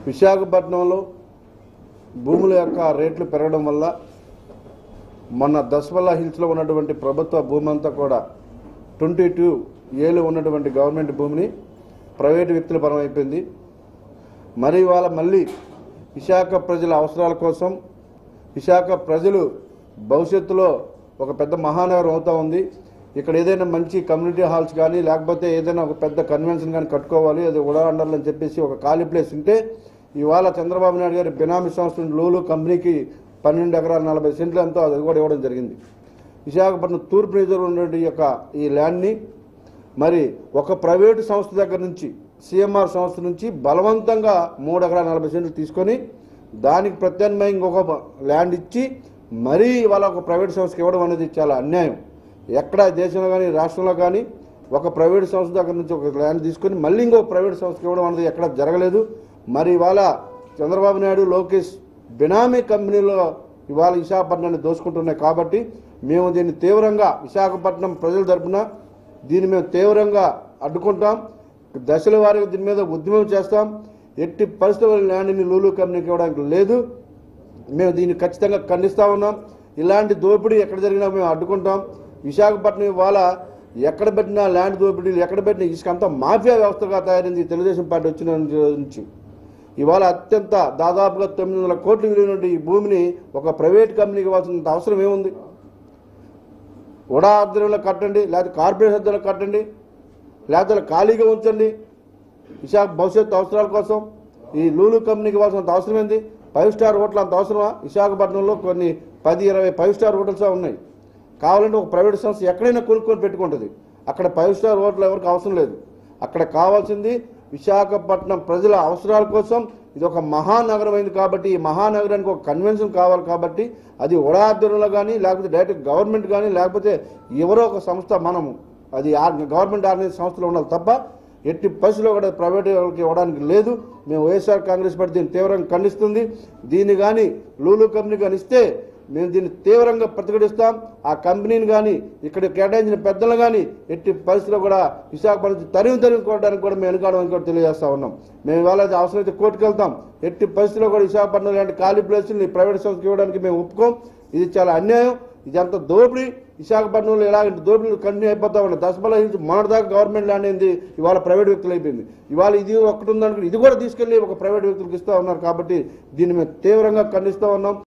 విశాఖపట్నంలో భూముల యొక్క రేట్లు పెరగడం వల్ల మొన్న దస్వల్లా హిల్స్లో ఉన్నటువంటి ప్రభుత్వ భూమి అంతా కూడా 22 ఏళ్ళు ఉన్నటువంటి గవర్నమెంట్ భూమిని ప్రైవేటు వ్యక్తుల పరం అయిపోయింది. మరి ఇవాళ మళ్ళీ విశాఖ ప్రజల అవసరాల కోసం విశాఖ ప్రజలు భవిష్యత్తులో ఒక పెద్ద మహానగరం అవుతా ఉంది. ఇక్కడ ఏదైనా మంచి కమ్యూనిటీ హాల్స్ కానీ లేకపోతే ఏదైనా ఒక పెద్ద కన్వెన్షన్ కానీ కట్టుకోవాలి, అది ఉడాండర్లు అని చెప్పేసి ఒక ఖాళీ ప్లేస్ ఉంటే ఇవాళ చంద్రబాబు నాయుడు గారి బినామీ సంస్థ లూలు కంపెనీకి 12 ఎకరాల 40 సెంట్లు ఎంతో అది కూడా ఇవ్వడం జరిగింది. విశాఖపట్నం తూర్పు నియోజకవర్గం ఉన్నటువంటి యొక్క ఈ ల్యాండ్ని మరి ఒక ప్రైవేటు సంస్థ దగ్గర నుంచి సిఎంఆర్ సంస్థ నుంచి బలవంతంగా 3 ఎకరాల 40 సెంట్లు తీసుకొని దానికి ప్రత్యామ్నాయంగా ఇంకొక ల్యాండ్ ఇచ్చి మరీ ఇవాళ ఒక ప్రైవేట్ సంస్థకి ఇవ్వడం అనేది చాలా అన్యాయం. ఎక్కడ దేశంలో కానీ రాష్ట్రంలో కానీ ఒక ప్రైవేట్ సంస్థ దగ్గర నుంచి ఒక ల్యాండ్ తీసుకొని మళ్ళీ ఇంకో ప్రైవేట్ సంస్థకి ఇవ్వడం అనేది ఎక్కడ జరగలేదు. మరి ఇవాళ చంద్రబాబు నాయుడు లోకేష్ బినామీ కంపెనీలో ఇవాళ విశాఖపట్నాన్ని దోచుకుంటున్నాయి. కాబట్టి మేము దీన్ని తీవ్రంగా విశాఖపట్నం ప్రజల తరపున దీన్ని మేము తీవ్రంగా అడ్డుకుంటాం. దశల వారీగా దీని మీద ఉద్యమం చేస్తాం. ఎట్టి పరిస్థితుల్లో ల్యాండ్ని లూలు కంపెనీకి ఇవ్వడానికి లేదు. మేము దీన్ని ఖచ్చితంగా ఖండిస్తూ ఉన్నాం. ఇలాంటి దోపిడీ ఎక్కడ జరిగినా మేము అడ్డుకుంటాం. విశాఖపట్నం ఇవాళ ఎక్కడ పెట్టినా ల్యాండ్ దోపిడీలు, ఎక్కడ పెట్టినా ఇసుక అంతా మాఫియా వ్యవస్థగా తయారైంది తెలుగుదేశం పార్టీ వచ్చిన నుంచి. ఇవాళ అత్యంత దాదాపుగా 900 కోట్ల విలువైన ఈ భూమిని ఒక ప్రైవేట్ కంపెనీకి ఇవ్వాల్సినంత అవసరం ఏముంది? ఉడా ఆధ్వర్యంలో కట్టండి, లేకపోతే కార్పొరేషన్ ఆధ్వర్యంలో కట్టండి, లేకపోతే ఖాళీగా ఉంచండి. విశాఖ భవిష్యత్తు అవసరాల కోసం ఈ లూలు కంపెనీకి ఇవ్వాల్సినంత అవసరం ఏంది? 5 స్టార్ హోటల్ అంత అవసరమా? విశాఖపట్నంలో కొన్ని 10-20 5 స్టార్ హోటల్స్ ఉన్నాయి. కావాలంటే ఒక ప్రైవేట్ సంస్థ ఎక్కడైనా కొనుక్కొని పెట్టుకుంటుంది. అక్కడ 5 స్టార్ హోటల్ ఎవరికి అవసరం లేదు. అక్కడ కావాల్సింది విశాఖపట్నం ప్రజల అవసరాల కోసం ఇది ఒక మహానగరం అయింది. కాబట్టి ఈ మహానగరానికి ఒక కన్వెన్షన్ కావాలి. కాబట్టి అది ఉడా ఆధ్వర్యంలో కానీ లేకపోతే డైరెక్ట్ గవర్నమెంట్ కానీ లేకపోతే ఎవరో ఒక సంస్థ మనము అది గవర్నమెంట్ ఆర్గనైజ్ సంస్థలో ఉండాలి తప్ప ఎట్టి పరిస్థితుల్లో కూడా ప్రైవేట్ వాళ్ళకి ఇవ్వడానికి లేదు. మేము వైఎస్ఆర్ కాంగ్రెస్ పార్టీ దీన్ని తీవ్రంగా ఖండిస్తుంది. దీన్ని కానీ లూలు కంపెనీ కానీ ఇస్తే మేము దీన్ని తీవ్రంగా ప్రతిఘటిస్తాం. ఆ కంపెనీని కానీ ఇక్కడ కేటాయించిన పెద్దలు కానీ ఎట్టి పరిస్థితుల్లో కూడా విశాఖపట్నం తరిమి కొట్టడానికి కూడా మేము వెనుకాడమని కూడా తెలియజేస్తా ఉన్నాం. మేము ఇవాళ అవసరమైతే కోర్టుకు వెళ్తాం. ఎట్టి పరిస్థితుల్లో కూడా విశాఖపట్నం లాంటి ఖాళీ ప్లేసులు ప్రైవేట్ సంస్థకి ఇవ్వడానికి మేము ఒప్పుకోం. ఇది చాలా అన్యాయం. ఇదంతా దోపిడీ. విశాఖపట్నంలో ఎలాంటి దోపిడీలు కంటిన్యూ అయిపోతా ఉన్నాయి. దశపల్లా నుంచి మొన్నటిదాకా గవర్నమెంట్ ల్యాండ్ అయింది, ఇవాళ ప్రైవేట్ వ్యక్తులు అయిపోయింది. ఇవాళ ఇది ఒకటి ఉందనుకుంటే ఇది కూడా తీసుకెళ్లి ఒక ప్రైవేట్ వ్యక్తులకు ఇస్తూ ఉన్నారు. కాబట్టి దీన్ని మేము తీవ్రంగా ఖండిస్తూ ఉన్నాం.